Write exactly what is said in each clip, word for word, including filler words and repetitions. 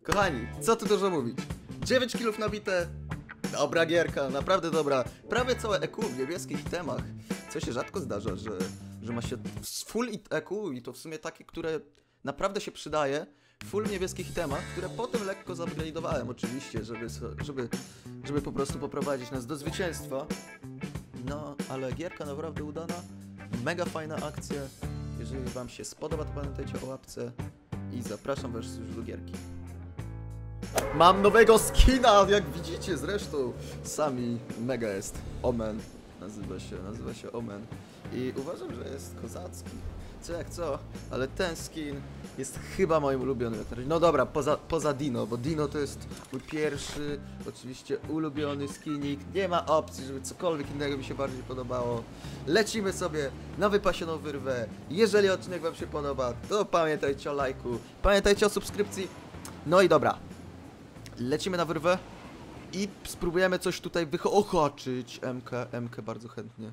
Kochani, co tu dużo mówić? dziewięć kilów nabite. Dobra gierka, naprawdę dobra. Prawie całe E Q w niebieskich temach. Co się rzadko zdarza, że, że ma się full E Q i to w sumie takie, które naprawdę się przydaje. Full w niebieskich temach, które potem lekko zupgrade'owałem oczywiście, żeby, żeby, żeby po prostu poprowadzić nas do zwycięstwa. No, ale gierka naprawdę udana. Mega fajna akcja. Jeżeli wam się spodoba, to pamiętajcie o łapce. I zapraszam was już do gierki. Mam nowego skina, jak widzicie zresztą. Sami mega jest. Omen. Nazywa się, nazywa się Omen. I uważam, że jest kozacki. Co jak co, ale ten skin jest chyba moim ulubionym jak na razie. No dobra, poza, poza Dino, bo Dino to jest mój pierwszy, oczywiście ulubiony skinik. Nie ma opcji, żeby cokolwiek innego mi się bardziej podobało. Lecimy sobie na wypasioną wyrwę. Jeżeli odcinek wam się podoba, to pamiętajcie o lajku, pamiętajcie o subskrypcji. No i dobra, lecimy na wyrwę i spróbujemy coś tutaj wychoczyć. M K, M K bardzo chętnie.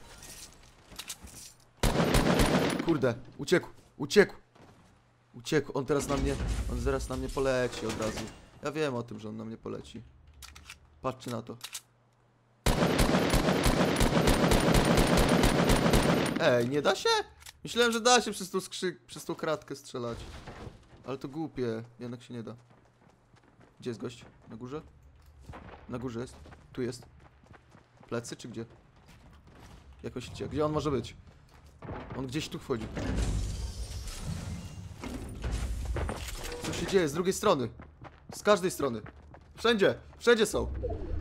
Kurde, uciekł, uciekł, uciekł, on teraz na mnie, on zaraz na mnie poleci od razu. Ja wiem o tym, że on na mnie poleci. Patrzcie na to. Ej, nie da się? Myślałem, że da się przez tą skrzyk, przez tą kratkę strzelać. Ale to głupie, jednak się nie da. Gdzie jest gość? Na górze? Na górze jest, tu jest. Plecy czy gdzie? Jakoś gdzie, gdzie on może być? On gdzieś tu wchodzi. Co się dzieje? Z drugiej strony. Z każdej strony. Wszędzie. Wszędzie są.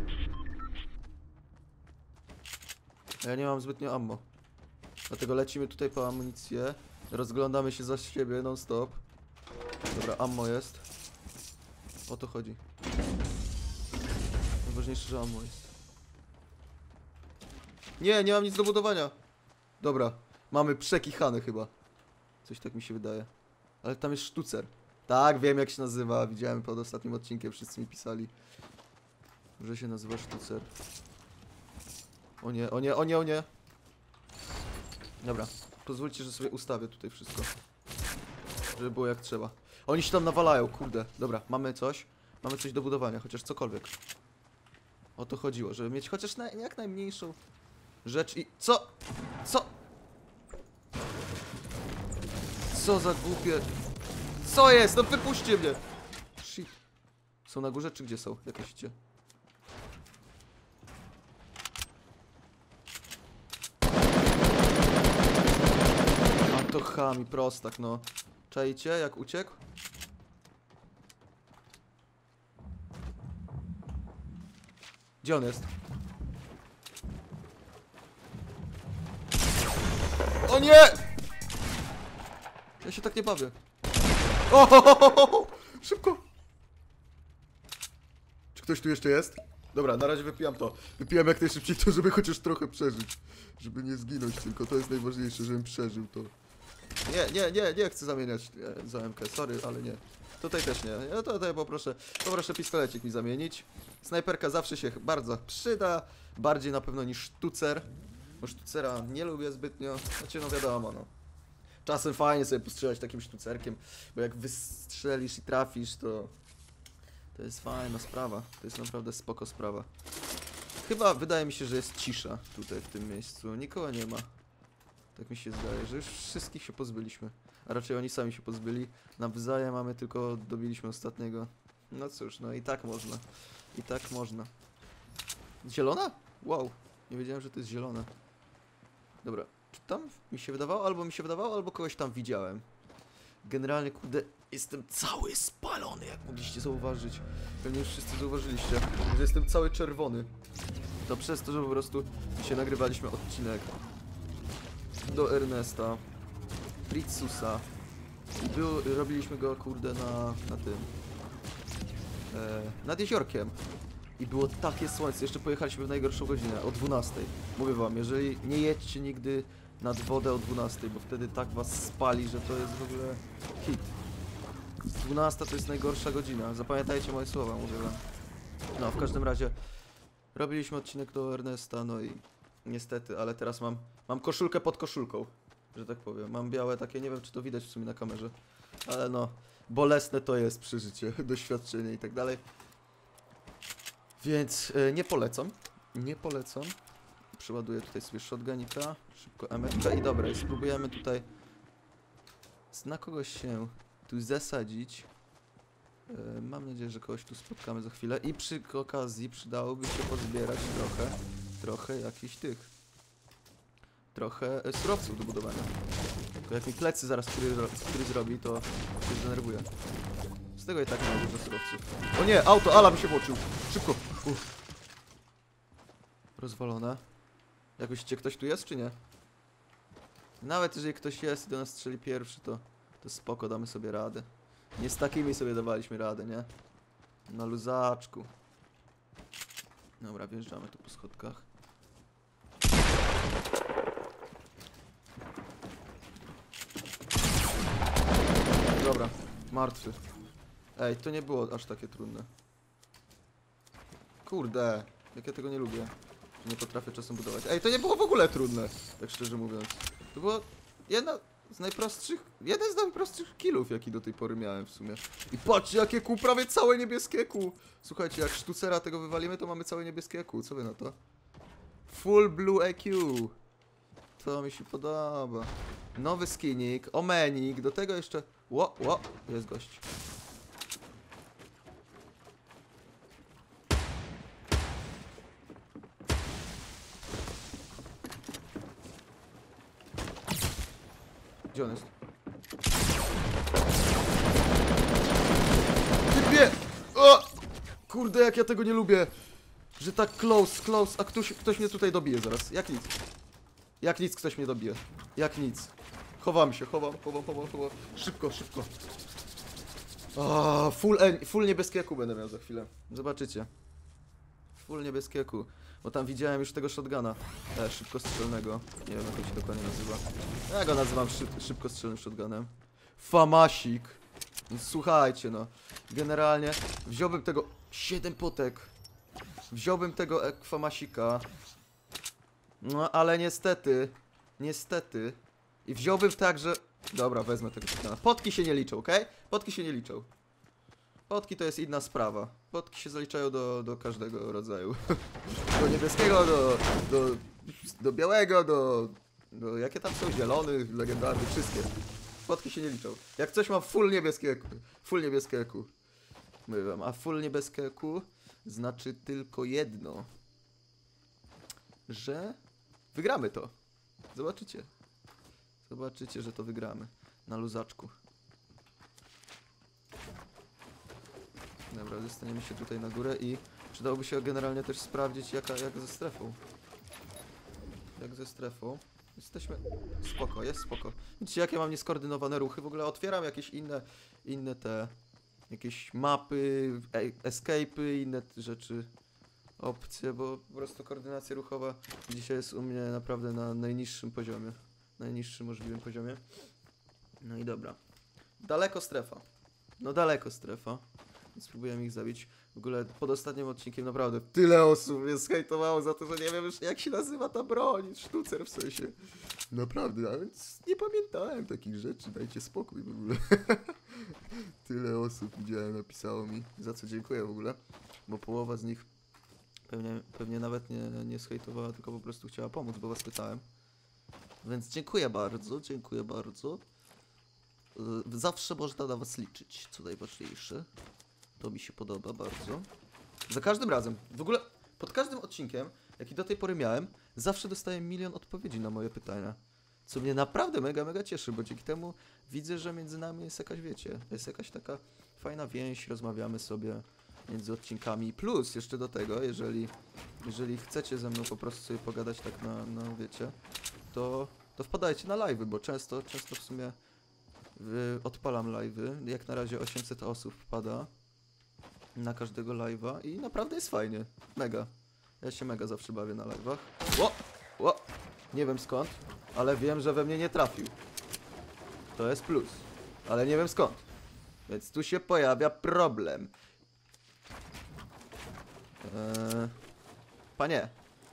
Ja nie mam zbytnio ammo. Dlatego lecimy tutaj po amunicję. Rozglądamy się za siebie non stop. Dobra, ammo jest. O to chodzi. Najważniejsze, że ammo jest. Nie, nie mam nic do budowania. Dobra. Mamy przekichane chyba. Coś tak mi się wydaje. Ale tam jest sztucer. Tak, wiem jak się nazywa. Widziałem pod ostatnim odcinkiem, wszyscy mi pisali, że się nazywa sztucer. O nie, o nie, o nie, o nie. Dobra, pozwólcie, że sobie ustawię tutaj wszystko. Żeby było jak trzeba. Oni się tam nawalają, kurde. Dobra, mamy coś. Mamy coś do budowania, chociaż cokolwiek. O to chodziło, żeby mieć chociaż na, jak najmniejszą rzecz i... Co? Co? Co za głupie... Co jest? No wypuśćcie mnie! Shit. Są na górze czy gdzie są? Jak myślicie? A to chami, prostak, no. Czajcie, jak uciekł? Gdzie on jest? O nie! Ja się tak nie bawię. O, ho, ho, ho, ho. Szybko! Czy ktoś tu jeszcze jest? Dobra, na razie wypijam to. Wypijam jak najszybciej to, żeby chociaż trochę przeżyć. Żeby nie zginąć tylko, to jest najważniejsze, żebym przeżył to. Nie, nie, nie, nie chcę zamieniać nie, za M K, sorry, ale nie. Tutaj też nie. Ja to, to ja poproszę, poproszę pistolecik mi zamienić. Snajperka zawsze się bardzo przyda. Bardziej na pewno niż sztucer. Bo sztucera nie lubię zbytnio. Znaczy, no wiadomo, no. Czasem fajnie sobie postrzelać takim sztucerkiem, bo jak wystrzelisz i trafisz, to to jest fajna sprawa. To jest naprawdę spoko sprawa. Chyba wydaje mi się, że jest cisza tutaj w tym miejscu. Nikogo nie ma. Tak mi się zdaje, że już wszystkich się pozbyliśmy. A raczej oni sami się pozbyli. Nawzajem mamy tylko dobiliśmy ostatniego. No cóż, no i tak można. I tak można. Zielona? Wow. Nie wiedziałem, że to jest zielone. Dobra. Czy tam mi się wydawało? Albo mi się wydawało, albo kogoś tam widziałem. Generalnie, kurde, jestem cały spalony, jak mogliście zauważyć. Pewnie już wszyscy zauważyliście, że jestem cały czerwony. To przez to, że po prostu dzisiaj nagrywaliśmy odcinek do Ernesta, Fritzusa. I był, robiliśmy go, kurde, na, na tym, e, nad jeziorkiem. I było takie słońce, jeszcze pojechaliśmy w najgorszą godzinę, o dwunastej. Mówię wam, jeżeli nie jedźcie nigdy nad wodę o dwunastej, bo wtedy tak was spali, że to jest w ogóle hit. dwunasta to jest najgorsza godzina, zapamiętajcie moje słowa, mówię wam. No, w każdym razie robiliśmy odcinek do Ernesta, no i niestety, ale teraz mam, mam koszulkę pod koszulką, że tak powiem. Mam białe takie, nie wiem czy to widać w sumie na kamerze, ale no, bolesne to jest przeżycie, doświadczenie i tak dalej. Więc e, nie polecam. Nie polecam. Przeładuję tutaj sobie shotgunika, szybko M F K i dobra, i spróbujemy tutaj na kogoś się tu zasadzić. E, mam nadzieję, że kogoś tu spotkamy za chwilę i przy okazji przydałoby się pozbierać trochę, trochę jakichś tych, trochę e, surowców do budowania. Tylko jak mi plecy zaraz który, który zrobi, to się zdenerwuję. Z tego i tak mam dużo surowców. O nie, auto, alarm się włączył. Szybko. Uff. Rozwalone. Jakoś cię ktoś tu jest, czy nie? Nawet jeżeli ktoś jest i do nas strzeli pierwszy, to, to spoko, damy sobie radę. Nie z takimi sobie dawaliśmy radę, nie? Na luzaczku. Dobra, wjeżdżamy tu po schodkach. Dobra, martwy. Ej, to nie było aż takie trudne. Kurde, jak ja tego nie lubię. Nie potrafię czasem budować. Ej, to nie było w ogóle trudne, tak szczerze mówiąc. To było jedna z najprostszych, jeden z najprostszych killów, jaki do tej pory miałem w sumie. I patrzcie, jakie kół, prawie całe niebieskie kół. Słuchajcie, jak sztucera tego wywalimy, to mamy całe niebieskie kół. Co wy na to? Full blue E Q. To mi się podoba. Nowy skinik, omenik, do tego jeszcze... Ło, ło, jest gość. Gdzie on jest? Typie! O! Kurde, jak ja tego nie lubię. Że tak close, close, a ktoś, ktoś mnie tutaj dobije zaraz. Jak nic. Jak nic ktoś mnie dobije. Jak nic. Chowam się, chowam, chowam, chowam, chowam. Szybko, szybko. O, full, e, full niebieskieku będę miał za chwilę. Zobaczycie. Full niebieskieku. Bo tam widziałem już tego shotguna. E, szybkostrzelnego. Nie wiem, jak to się dokładnie nazywa. Ja go nazywam szyb szybkostrzelnym shotgunem. Famasik. Więc słuchajcie, no. Generalnie wziąłbym tego... siedem potek. Wziąłbym tego e famasika. No, ale niestety... Niestety... I wziąłbym tak, że... Dobra, wezmę tego shotguna. Potki się nie liczą, okej? Okay? Potki się nie liczą. Potki to jest inna sprawa. Potki się zaliczają do, do każdego rodzaju. Do niebieskiego, do, do, do białego, do, do... Jakie tam są? Zielony, legendarny, wszystkie. Potki się nie liczą. Jak coś ma full niebieskie kół. Full niebieskie kół. Mówię wam, a full niebieskie kół znaczy tylko jedno. Że wygramy to. Zobaczycie. Zobaczycie, że to wygramy. Na luzaczku. Dobra, dostaniemy się tutaj na górę i przydałoby się generalnie też sprawdzić jaka, jak ze strefą. Jak ze strefą. Jesteśmy... Spoko, jest spoko. Widzicie, jakie mam nieskoordynowane ruchy. W ogóle otwieram jakieś inne, inne te... Jakieś mapy, escape'y, inne rzeczy. Opcje, bo po prostu koordynacja ruchowa dzisiaj jest u mnie naprawdę na najniższym poziomie. Najniższym możliwym poziomie. No i dobra. Daleko strefa. No daleko strefa. Spróbujemy ich zabić. W ogóle pod ostatnim odcinkiem naprawdę tyle osób mnie skejtowało za to, że nie wiem już jak się nazywa ta broń. Sztucer w sensie. Naprawdę, a więc nie pamiętałem takich rzeczy. Dajcie spokój w ogóle. Tyle osób widziałem, napisało mi. Za co dziękuję w ogóle. Bo połowa z nich pewnie, pewnie nawet nie, nie skejtowała, tylko po prostu chciała pomóc, bo was pytałem. Więc dziękuję bardzo, dziękuję bardzo. Zawsze można na was liczyć, co najważniejsze. To mi się podoba bardzo. Za każdym razem, w ogóle pod każdym odcinkiem, jaki do tej pory miałem, zawsze dostaję milion odpowiedzi na moje pytania. Co mnie naprawdę mega, mega cieszy, bo dzięki temu widzę, że między nami jest jakaś, wiecie, jest jakaś taka fajna więź, rozmawiamy sobie między odcinkami. Plus jeszcze do tego, jeżeli, jeżeli chcecie ze mną po prostu sobie pogadać tak na, na wiecie, to, to wpadajcie na live'y, bo często, często w sumie y, odpalam live'y. Jak na razie osiemset osób wpada na każdego live'a i naprawdę jest fajnie. Mega. Ja się mega zawsze bawię na live'ach. Ło! Ło! Nie wiem skąd, ale wiem, że we mnie nie trafił. To jest plus. Ale nie wiem skąd. Więc tu się pojawia problem. Eee... Panie.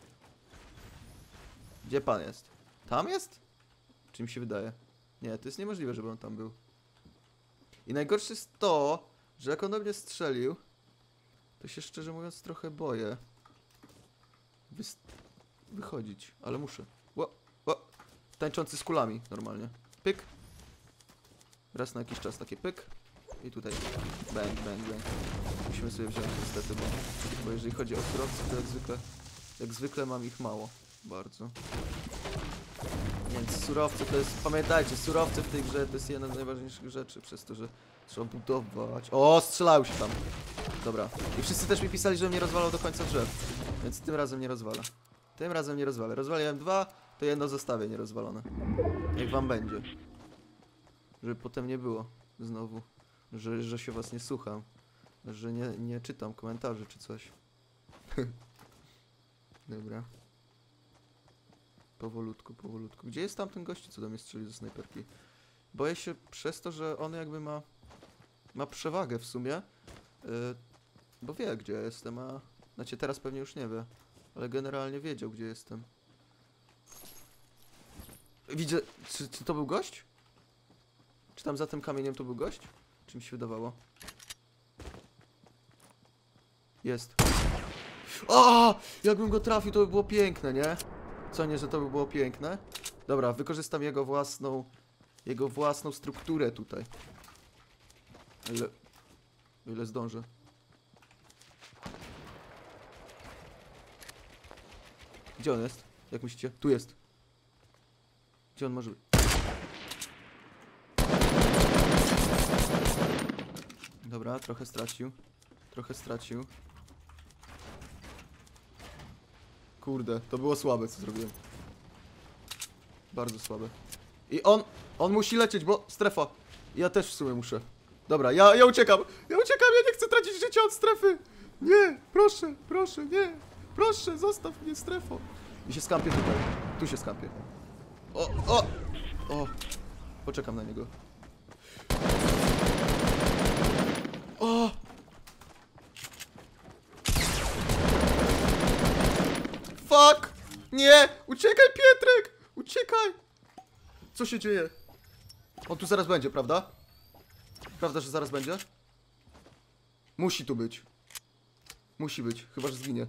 Gdzie pan jest? Tam jest? Czy mi się wydaje? Nie, to jest niemożliwe, żeby on tam był. I najgorsze jest to, że jak on do mnie strzelił, to się szczerze mówiąc trochę boję Wys wychodzić, ale muszę. Ło, ło. Tańczący z kulami normalnie. Pyk. Raz na jakiś czas takie pyk. I tutaj bang, bang, bang. Musimy sobie wziąć niestety, bo, bo jeżeli chodzi o surowce, to jak zwykle, jak zwykle mam ich mało. Bardzo. Więc surowce to jest, pamiętajcie, surowce w tej grze to jest jedna z najważniejszych rzeczy, przez to, że trzeba budować. O, strzelają się tam. Dobra. I wszyscy też mi pisali, że mnie rozwalał do końca drzew. Więc tym razem nie rozwala. Tym razem nie rozwalę. Rozwaliłem dwa, to jedno zostawię nierozwalone. Jak wam będzie. Żeby potem nie było znowu, że, że się was nie słucham. Że nie, nie czytam komentarzy czy coś. Dobra. Powolutku, powolutku. Gdzie jest tamten gościu, co do mnie strzeli ze snajperki? Boję się przez to, że on jakby ma ma przewagę w sumie. Yy, bo wie, gdzie ja jestem, a... Znaczy teraz pewnie już nie wie. Ale generalnie wiedział, gdzie jestem. Widzę... Czy, czy to był gość? Czy tam za tym kamieniem to był gość? Czy mi się wydawało? Jest. O! Jakbym go trafił, to by było piękne, nie? Co nie, że to by było piękne? Dobra, wykorzystam jego własną... Jego własną strukturę tutaj. O ile... O ile zdążę. Gdzie on jest? Jak myślicie? Tu jest. Gdzie on może być? Dobra, trochę stracił. Trochę stracił. Kurde, to było słabe, co zrobiłem. Bardzo słabe. I on, on musi lecieć, bo strefa. Ja też w sumie muszę. Dobra, ja, ja uciekam. Ja uciekam, ja nie chcę tracić życia od strefy. Nie, proszę, proszę, nie. Proszę, zostaw mnie strefą. I się skampię tutaj. Tu się skampię. O, o, o. Poczekam na niego. O! Fuck! Nie! Uciekaj, Pietrek! Uciekaj! Co się dzieje? On tu zaraz będzie, prawda? Prawda, że zaraz będzie? Musi tu być. Musi być, chyba że zginie.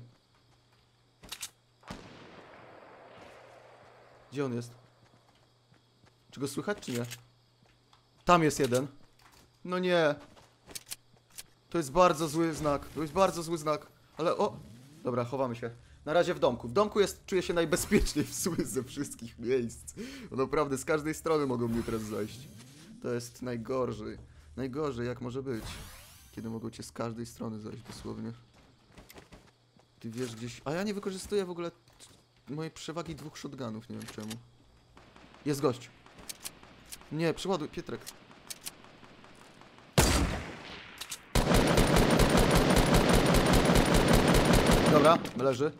Gdzie on jest? Czy go słychać, czy nie? Tam jest jeden. No nie. To jest bardzo zły znak. To jest bardzo zły znak. Ale o... Dobra, chowamy się. Na razie w domku. W domku jest, czuję się najbezpieczniej w sumie ze wszystkich miejsc. Bo naprawdę z każdej strony mogą mnie teraz zajść. To jest najgorzej. Najgorzej jak może być. Kiedy mogą cię z każdej strony zajść dosłownie. Ty wiesz gdzieś... A ja nie wykorzystuję w ogóle mojej przewagi dwóch shotgunów. Nie wiem czemu. Jest gość. Nie, przeładuj, Pietrek. Dobra, leży.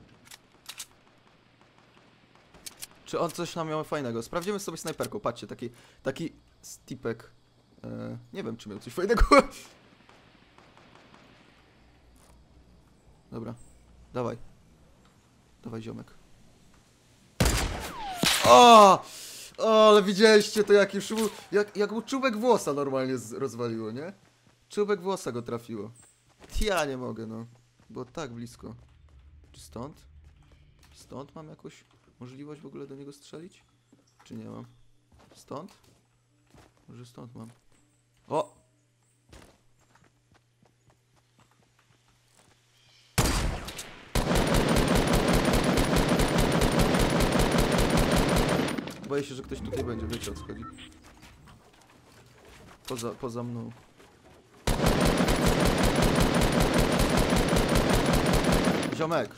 Czy on coś nam miał fajnego? Sprawdzimy sobie snajperką. Patrzcie, taki, taki stipek. Eee, nie wiem, czy miał coś fajnego. Dobra, dawaj. Dawaj, ziomek. O! O, ale widzieliście to, jaki szu... jak, jak mu czubek włosa normalnie z... rozwaliło, nie? Czubek włosa go trafiło. Ja nie mogę, no. Było tak blisko. Czy stąd? Stąd mam jakąś możliwość w ogóle do niego strzelić? Czy nie mam? Stąd? Może stąd mam. O! Boję się, że ktoś tutaj będzie, wiecie o co chodzi. Poza, poza mną. Ziomek!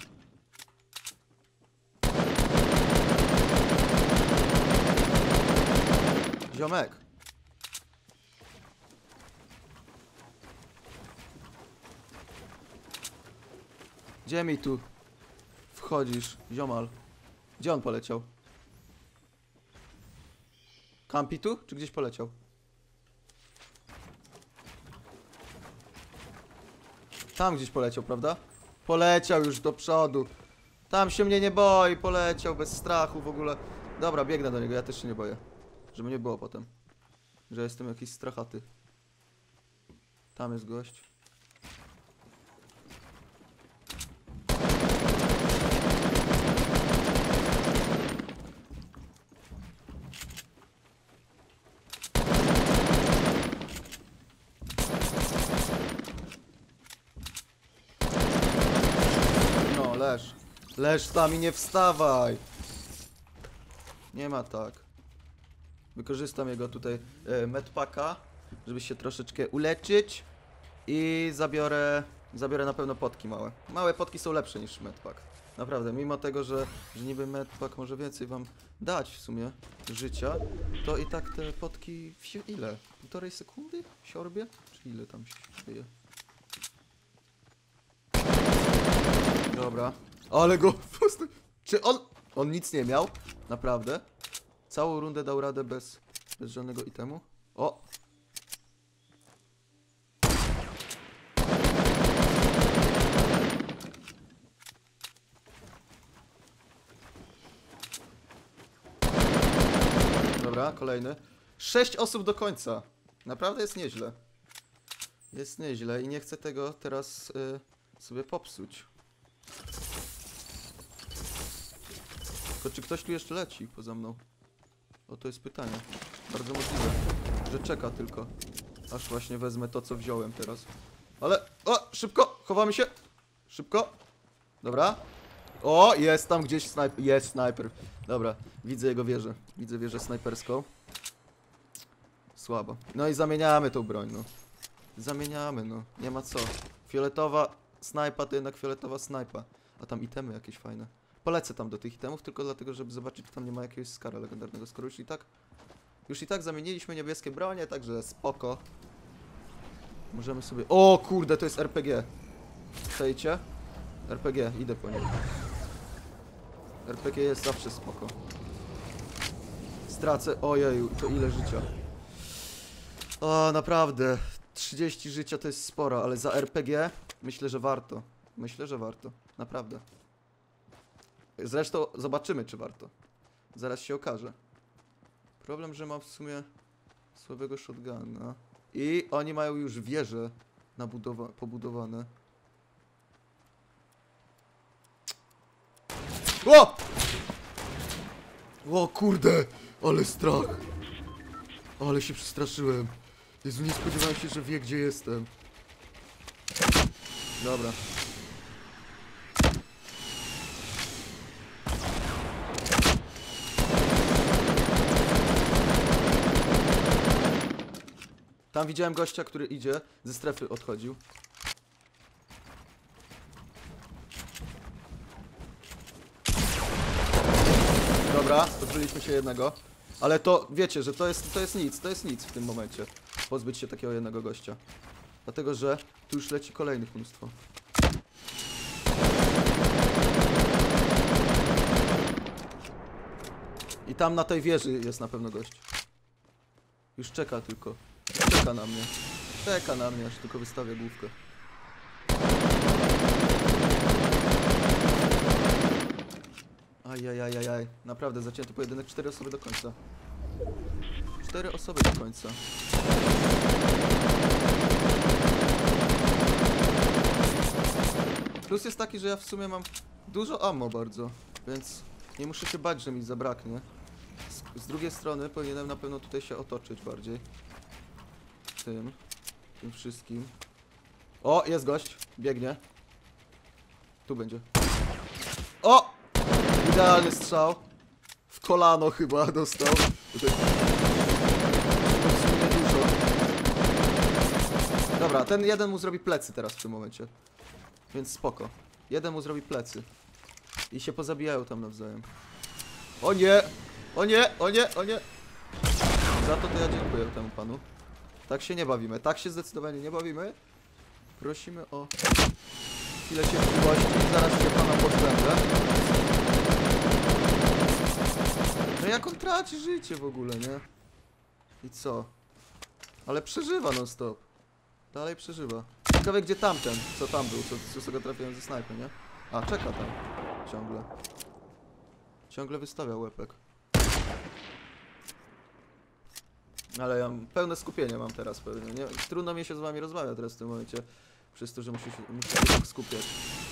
Ziomek! Gdzie mi tu wchodzisz, ziomal? Gdzie on poleciał? Kampi tu? Czy gdzieś poleciał? Tam gdzieś poleciał, prawda? Poleciał już do przodu. Tam się mnie nie boi, poleciał bez strachu w ogóle. Dobra, biegnę do niego, ja też się nie boję. Żeby nie było potem, że jestem jakiś strachaty. Tam jest gość. No, leż. Leż tam i nie wstawaj. Nie ma tak. Wykorzystam jego tutaj e, medpaka, żeby się troszeczkę uleczyć. I zabiorę, zabiorę na pewno potki małe. Małe potki są lepsze niż medpak. Naprawdę, mimo tego, że, że niby medpak może więcej wam dać w sumie życia, to i tak te potki w si- ile? Półtorej sekundy? Siorbie? Czy ile tam się dzieje? Dobra. Ale go... Czy on... On nic nie miał? Naprawdę? Całą rundę dał radę bez, bez żadnego itemu? O! Dobra, kolejny. Sześć osób do końca. Naprawdę jest nieźle. Jest nieźle i nie chcę tego teraz y, sobie popsuć. Tylko czy ktoś tu jeszcze leci poza mną? O, to jest pytanie. Bardzo możliwe, że czeka tylko. Aż właśnie wezmę to, co wziąłem teraz. Ale... O! Szybko! Chowamy się! Szybko! Dobra. O! Jest tam gdzieś snajper. Jest snajper. Dobra. Widzę jego wieżę. Widzę wieżę snajperską. Słabo. No i zamieniamy tą broń, no. Zamieniamy, no. Nie ma co. Fioletowa snajpa to jednak fioletowa snajpa. A tam itemy jakieś fajne. Polecę tam do tych itemów tylko dlatego, żeby zobaczyć, czy tam nie ma jakiegoś skara legendarnego. Skoro już i tak... Już i tak zamieniliśmy niebieskie bronie, także spoko. Możemy sobie... O kurde, to jest R P G. Przejdźcie. R P G, idę po nim. R P G jest zawsze spoko. Stracę... Ojeju, to ile życia. O, naprawdę. trzydzieści życia to jest sporo, ale za R P G myślę, że warto. Myślę, że warto. Naprawdę. Zresztą zobaczymy, czy warto. Zaraz się okaże. Problem, że mam w sumie słabego shotguna. I oni mają już wieże nabudowa pobudowane. O! O kurde! Ale strach! Ale się przestraszyłem. Jezu, nie spodziewałem się, że wie, gdzie jestem. Dobra. Tam widziałem gościa, który idzie, ze strefy odchodził. Dobra, pozbyliśmy się jednego. Ale to, wiecie, że to jest, to jest nic, to jest nic w tym momencie. Pozbyć się takiego jednego gościa. Dlatego, że tu już leci kolejnych mnóstwo. I tam na tej wieży jest na pewno gość. Już czeka tylko. Czeka na mnie. Czeka na mnie, aż tylko wystawię główkę. Ajajajajaj. Naprawdę zacięty pojedynek. Cztery osoby do końca. Cztery osoby do końca. Plus jest taki, że ja w sumie mam dużo ammo bardzo, więc nie muszę się bać, że mi zabraknie. Z, z drugiej strony powinienem na pewno tutaj się otoczyć bardziej. Tym. Tym wszystkim. O, jest gość. Biegnie. Tu będzie. O! Idealny strzał. W kolano chyba dostał. Tutaj... dużo. Dobra, ten jeden mu zrobi plecy teraz w tym momencie. Więc spoko. Jeden mu zrobi plecy. I się pozabijają tam nawzajem. O nie! O nie! O nie! O nie! Za to to ja dziękuję temu panu. Tak się nie bawimy. Tak się zdecydowanie nie bawimy. Prosimy o chwilę cierpliwości. Zaraz się pana pozbędę. No jak on traci życie w ogóle, nie? I co? Ale przeżywa non stop. Dalej przeżywa. Ciekawe gdzie tamten, co tam był, co, co go trafiłem ze snajpy, nie? A, czeka tam. Ciągle. Ciągle wystawia łepek. Ale ja mam pełne skupienie mam teraz pewnie. Nie, trudno mi się z wami rozmawia teraz w tym momencie. Przez to, że muszę się, muszę się tak skupiać.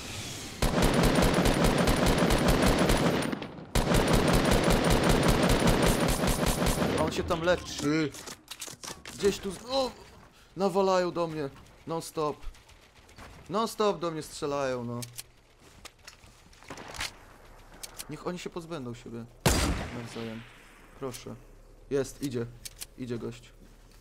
A on się tam leczy. Gdzieś tu... O! Nawalają do mnie. Non stop. Non stop do mnie strzelają, no. Niech oni się pozbędą siebie. Nawzajem. Proszę. Jest, idzie. Idzie gość.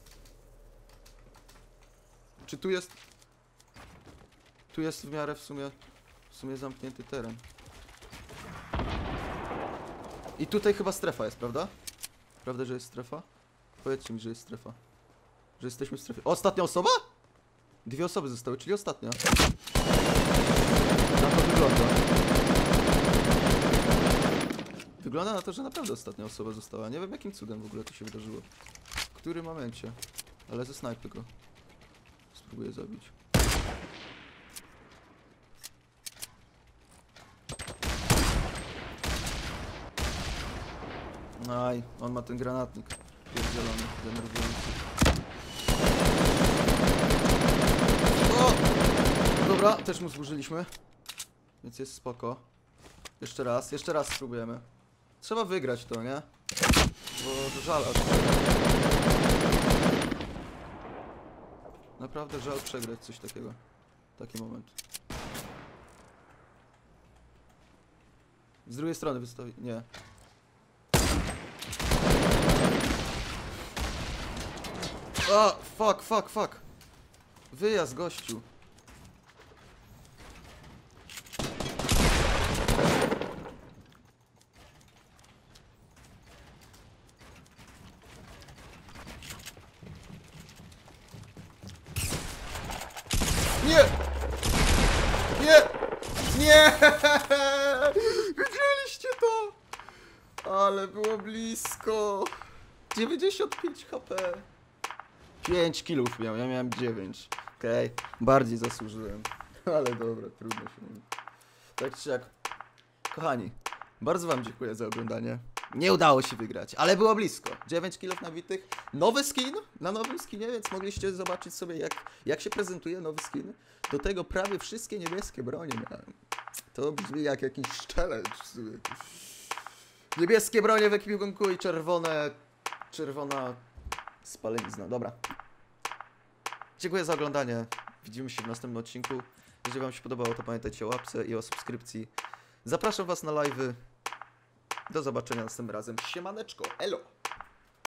Czy tu jest... Tu jest w miarę w sumie... W sumie zamknięty teren. I tutaj chyba strefa jest, prawda? Prawda, że jest strefa? Powiedzcie mi, że jest strefa. Że jesteśmy w strefie. O, ostatnia osoba? Dwie osoby zostały, czyli ostatnia. Na to wygląda. Wygląda na to, że naprawdę ostatnia osoba została. Nie wiem, jakim cudem w ogóle to się wydarzyło. W którym momencie. Ale ze snajpy go. Spróbuję zabić. Aj, on ma ten granatnik. Pierdzielony, denerwujący. O! Dobra, też mu zburzyliśmy. Więc jest spoko. Jeszcze raz, jeszcze raz spróbujemy. Trzeba wygrać to, nie? Bo żal. Naprawdę żal przegrać coś takiego. Taki moment. Z drugiej strony wystawi... Nie. A, fuck, fuck, fuck. Wyjazd, gościu. Nie! Nie! Nie! Widzieliście to? Ale było blisko. dziewięćdziesiąt pięć HP. pięć killów miał, ja miałem dziewięć. Okej, okay. Bardziej zasłużyłem. Ale dobra, trudno się mówi. Tak czy jak. Kochani, bardzo wam dziękuję za oglądanie. Nie udało się wygrać, ale było blisko. dziewięć killów nabitych. Nowy skin na nowym skinie, więc mogliście zobaczyć sobie jak, jak się prezentuje nowy skin. Do tego prawie wszystkie niebieskie bronie miałem. To brzmi jak jakiś challenge w sumie. Niebieskie bronie w ekwipunku i czerwone... Czerwona... spalenizna. Dobra. Dziękuję za oglądanie. Widzimy się w następnym odcinku. Jeżeli wam się podobało, to pamiętajcie o łapce i o subskrypcji. Zapraszam was na live'y. Do zobaczenia następnym razem. Siemaneczko. Elo!